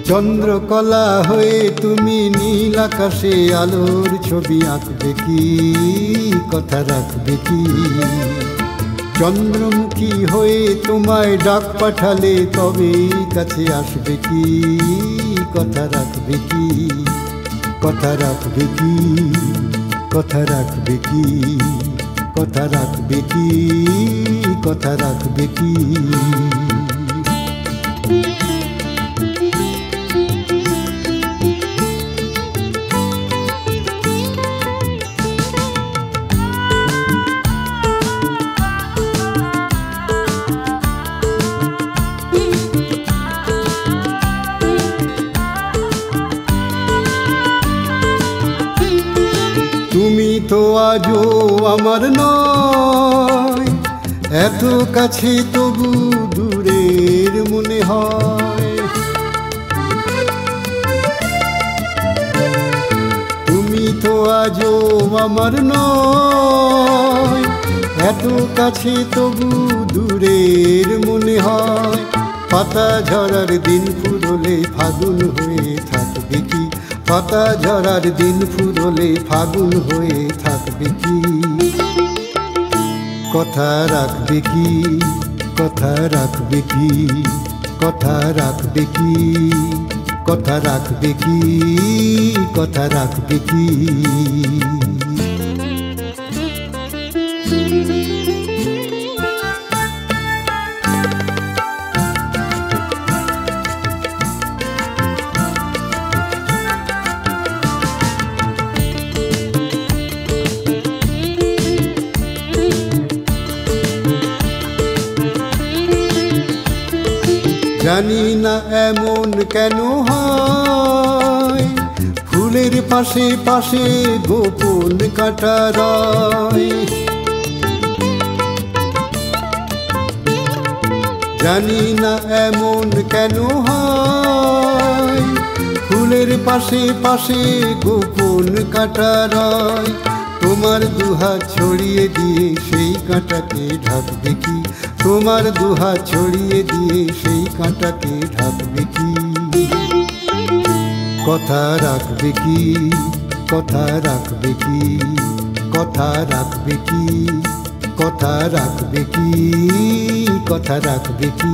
চন্দ্রকলা হয়ে তুমি নীল আকাশে আলোর ছবি আঁকবে কি, কথা রাখবে কি? চন্দ্রমুখী হয়ে তোমায় ডাক পাঠালে তবেই কাছে আসবে কি, কথা রাখবে কি, কথা রাখবে কি, কথা রাখবে কি, কথা রাখবে কি, কথা রাখবে কি? তুমি তো আজও আমার নয়, এত কাছে তবু দূরের মনে হয়। তুমি তো আজও আমার নয়, এত কাছে তবু দূরের মনে হয়। পাতা ঝরার দিন ফুরলে ফাগুন হয়ে থাকবে কি, পাতা ঝরার দিন ফুরলে ফাগুন হয়ে থাকবে কি? কথা রাখবে কি, কথা রাখবে কি, কথা রাখবে কি, কথা রাখবে কি, কথা রাখবে কি? জানি না এমন কেন হয়, ফুলের পাশে পাশে গোপন কাঁটা রয়। জানি না এমন কেন হয়, ফুলের পাশে পাশে গোপন কাঁটা রয়। তোমার দুহাত ছড়িয়ে দিয়ে সেই কাঁটাকে ঢাকবে কি, তোমার দুহাত ছড়িয়ে দিয়ে সেই কাঁটাকে ঢাকবে কি? কথা রাখবে কি, কথা রাখবে কি, কথা রাখবে কি, কথা রাখবে কি, কথা রাখবে কি?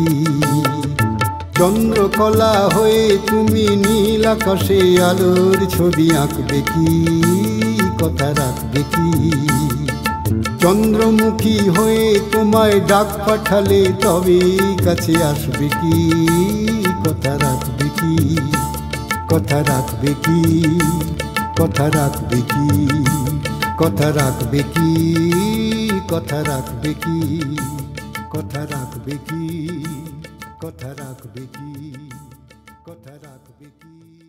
চন্দ্রকলা হয়ে তুমি নীল আকাশে আলোর ছবি আঁকবে কি, কথা রাখবে কি? চন্দ্রমুখী হয়ে তোমায় ডাক পাঠালে তবেই কাছে আসবে কি, কথা রাখবে কি, কথা রাখবে কি, কথা রাখবে কি, কথা রাখবে কি, কথা রাখবে কি, কথা রাখবে কি, কথা রাখবে কি, কথা রাখবে কি?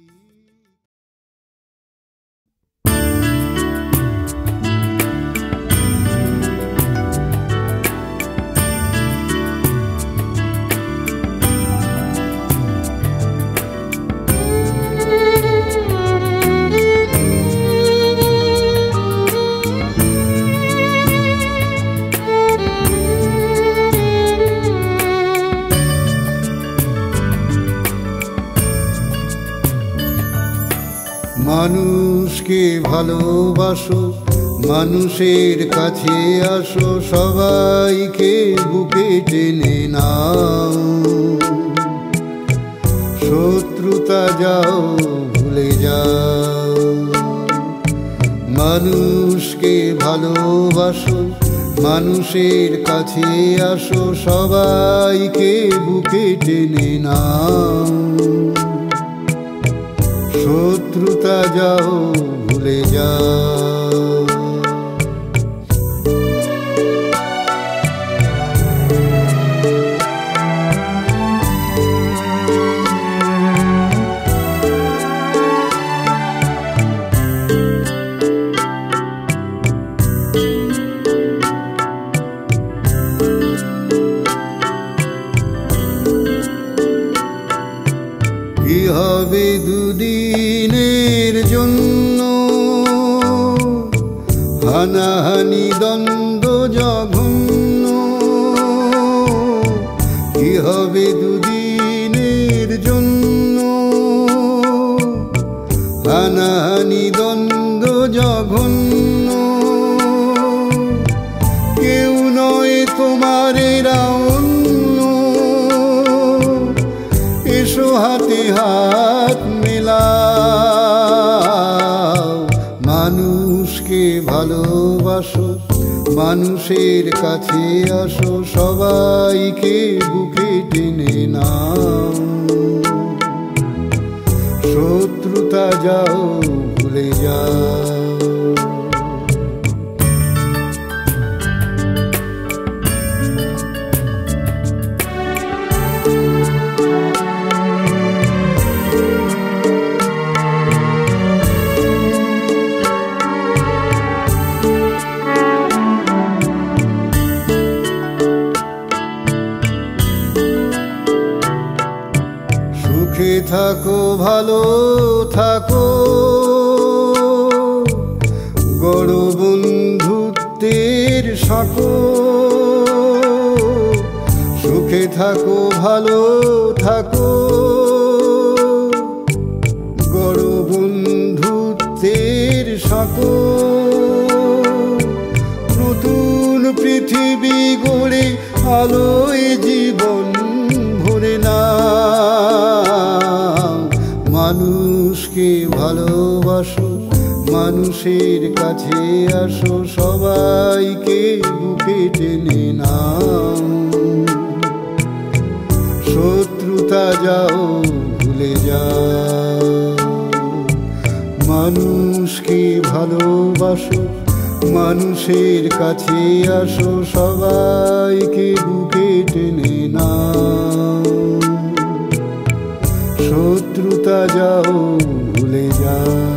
মানুষকে ভালোবাসো, মানুষের কাছে আসো, সবাইকে বুকে টেনে নাও। শত্রুতা যাও ভুলে যাও, মানুষকে ভালোবাসো, মানুষের কাছে আসো, সবাইকে বুকে টেনে নাও। শত্রুতা যাও ভুলে যাও। কি হবে দুদিনের জন্য হানাহানি দ্বন্দ্ব জঘন্য, কি হবে দুদিনের জন্য ভালোবাসো, মানুষের কাছে আসো, সবাইকে বুকে টেনে নাও। শত্রুতা যাও ভুলে যাও। সুখে থাকো ভালো থাকো, গড় বন্ধুত্বের সাঁকো। সুখে থাকো ভালো থাকো, গড় বন্ধুত্বের সাঁকো। নতুন পৃথিবী গড়ে আলোয় জীবন ভরে না। মানুষকে ভালোবাসো, মানুষের কাছে আসো, সবাইকে বুকে টেনে নাও। শত্রুতা যাও ভুলে যাও। মানুষকে ভালোবাসো, মানুষের কাছে আসো, সবাইকে বুকে টেনে নাও। শত্রুতা যাও ভুলে যাও।